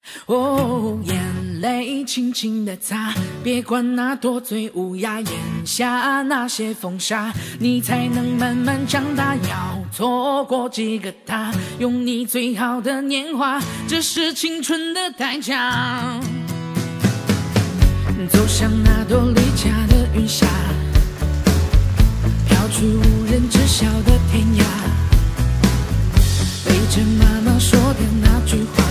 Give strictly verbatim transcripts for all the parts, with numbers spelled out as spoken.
哦，眼泪轻轻地擦，别管那多嘴无牙，咽下那些风沙，你才能慢慢长大。要错过几个他，用你最好的年华，这是青春的代价。走向那朵离家的云霞，飘去无人知晓的天涯，背着妈妈说的那句话，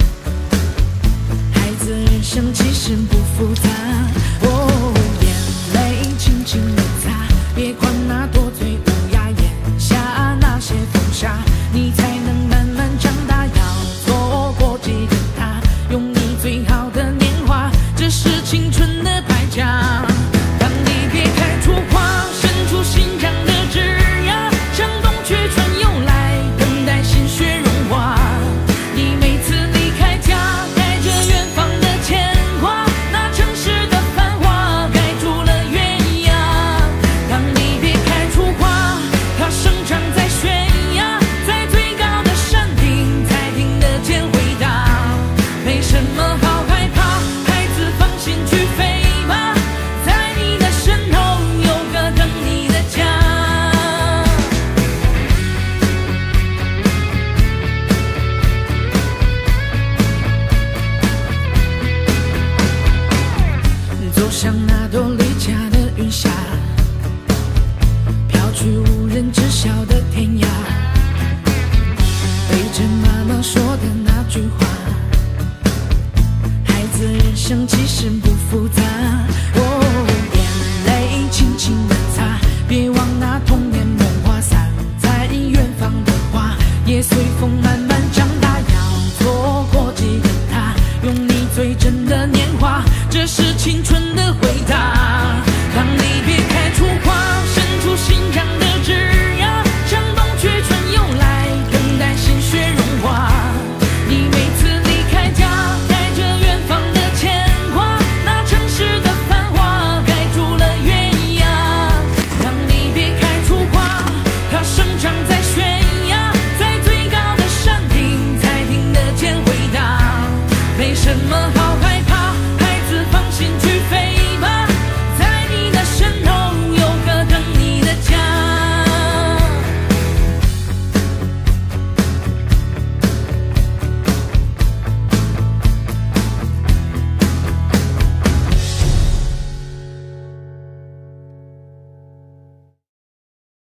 孩子人生其实不复杂。哦，眼泪轻轻地擦，别管那多嘴无牙，咽下那些风沙，你才能慢慢长大。要错过几个他，用你最好的年华，这是青春的代价。当你别开出花，伸出心肠的枝桠，向冬去春又来，等待鲜血融化。你每次离开家，带着远方的牵挂，那城市的繁华盖住了原野。当你别开出花，它生长在悬崖，在最高的山顶才听得见回答。没什么好害怕，孩子放心去飞吧，在你的身后有个等你的家。走向那朵离家的云霞，飘去无人知晓的天涯，背着妈妈说的那句话，孩子人生其实不复杂。哦，眼泪轻轻地擦，别忘那童年梦话，散在远方的花也随风慢慢长大。要错过几个他，用你最真的年华，这是青春的